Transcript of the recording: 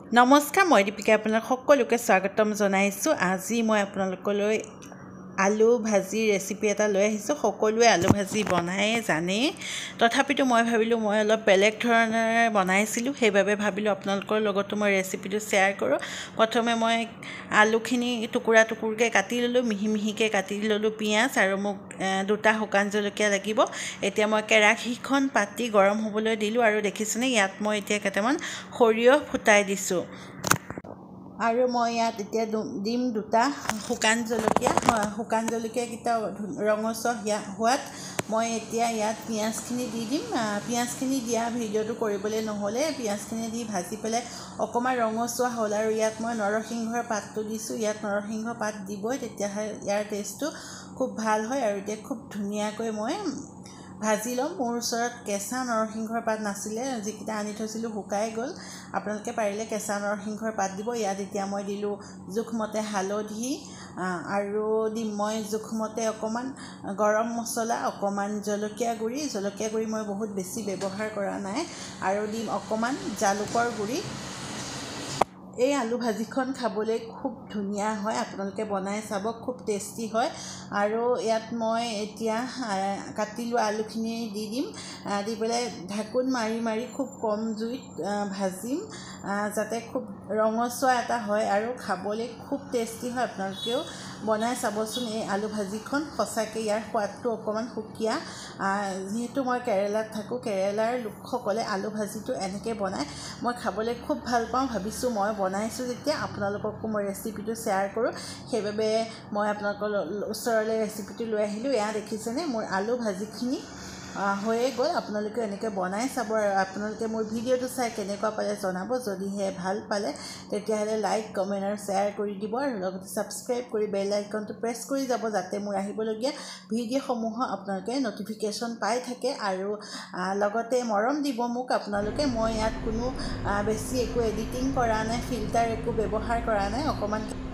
নমস্কাৰ, মই দীপিকা আপোনাক সকলোকে স্বাগতম জনাইছোঁ। আজি মই আপোনালোকলৈ আলু ভাজি ৰেচিপি এটা লৈ আহিছোঁ। সকলোৱে আলু ভাজি বনায়ে জানে, তথাপিতো মই ভাবিলোঁ মই অলপ বেলেগ ধৰণেৰে বনাইছিলোঁ, সেইবাবে ভাবিলোঁ আপোনালোকৰ লগতো মই ৰেচিপিটো শ্বেয়াৰ কৰোঁ। প্ৰথমে মই আলুখিনি টুকুৰা টুকুৰকৈ কাটি ল'লোঁ, মিহি মিহিকৈ কাটি ল'লোঁ পিঁয়াজ, আৰু মোক 2টা শুকান জলকীয়া লাগিব। এতিয়া মই কেৰাহীখন পাতি গৰম হ'বলৈ দিলোঁ, আৰু দেখিছেনে ইয়াত মই এতিয়া কেইটামান সৰিয়হ ফুটাই দিছোঁ। আৰু মই ইয়াত এতিয়া দিম 2টা শুকান জলকীয়া। শুকান জলকীয়াকেইটা ৰঙচুৱা হোৱাত মই এতিয়া ইয়াত পিঁয়াজখিনি দি দিম। পিঁয়াজখিনি দিয়া ভিডিঅ'টো কৰিবলৈ নহ'লে পিঁয়াজখিনি দি ভাজি পেলাই অকণমান ৰঙচুৱা হ'ল, আৰু ইয়াত মই নৰসিংহৰ পাতটো দিছোঁ। ইয়াত নৰসিংহ পাত দিবই, তেতিয়াহে ইয়াৰ টেষ্টটো খুব ভাল হয়। আৰু এতিয়া খুব ধুনীয়াকৈ মই ভাজি ল'ম। মোৰ ওচৰত কেঁচা নৰসিংহৰ পাত নাছিলে, যিকেইটা আনি থৈছিলোঁ শুকাই গ'ল। আপোনালোকে পাৰিলে কেঁচা নৰসিংহৰ পাত দিব। ইয়াত এতিয়া মই দিলোঁ জোখমতে হালধি, আৰু দিম মই জোখমতে অকণমান গৰম মছলা, অকণমান জলকীয়া গুড়ি মই বহুত বেছি ব্যৱহাৰ কৰা নাই, আৰু দিম অকণমান জালুকৰ গুড়ি। এই আলু ভাজিখন খাবলৈ খুব ধুনীয়া হয়, আপোনালোকে বনাই চাব, খুব টেষ্টি হয়। আৰু ইয়াত মই এতিয়া কাটি লোৱা আলুখিনি দি দিম। দি পেলাই ঢাকোন মাৰি মাৰি খুব কম জুইত ভাজিম, যাতে খুব ৰঙচুৱা এটা হয় আৰু খাবলৈ খুব টেষ্টি হয়। আপোনালোকেও বনাই চাবচোন এই আলু ভাজিখন, সঁচাকৈ ইয়াৰ সোৱাদটো অকণমান সুকীয়া। যিহেতু মই কেৰেলাত থাকোঁ, কেৰেলাৰ লোকসকলে আলু ভাজিটো এনেকৈ বনায়, মই খাবলৈ খুব ভাল পাওঁ। ভাবিছোঁ মই বনাইছোঁ যেতিয়া আপোনালোককো মই ৰেচিপিটো শ্বেয়াৰ কৰোঁ, সেইবাবে মই আপোনালোকৰ ওচৰলৈ ৰেচিপিটো লৈ আহিলোঁ। এয়া দেখিছেনে মোৰ আলু ভাজিখিনি হৈয়ে গ'ল। আপোনালোকে এনেকৈ বনাই চাব, আৰু আপোনালোকে মোৰ ভিডিঅ'টো চাই কেনেকুৱা পালে জনাব। যদিহে ভাল পালে তেতিয়াহ'লে লাইক, কমেণ্ট আৰু শ্বেয়াৰ কৰি দিব, আৰু লগতে ছাবস্ক্ৰাইব কৰি বেল আইকনটো প্ৰেছ কৰি যাব, যাতে মোৰ আহিবলগীয়া ভিডিঅ'সমূহৰ আপোনালোকে ন'টিফিকেশ্যন পাই থাকে। আৰু লগতে মৰম দিব মোক আপোনালোকে। মই ইয়াত কোনো বেছি একো এডিটিং কৰা নাই, ফিল্টাৰ একো ব্যৱহাৰ কৰা নাই, অকণমান